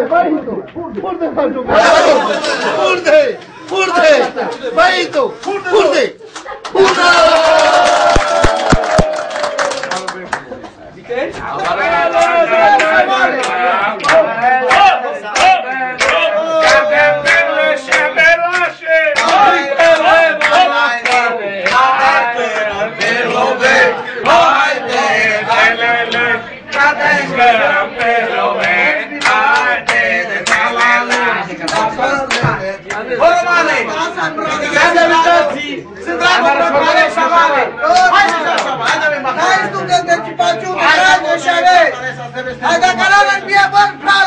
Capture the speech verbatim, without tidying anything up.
Baito, purde faci o Purde, purde, Baito, purde, purde! Hai, studente, ci faccio un grande sciare! Hai da calare il mio buon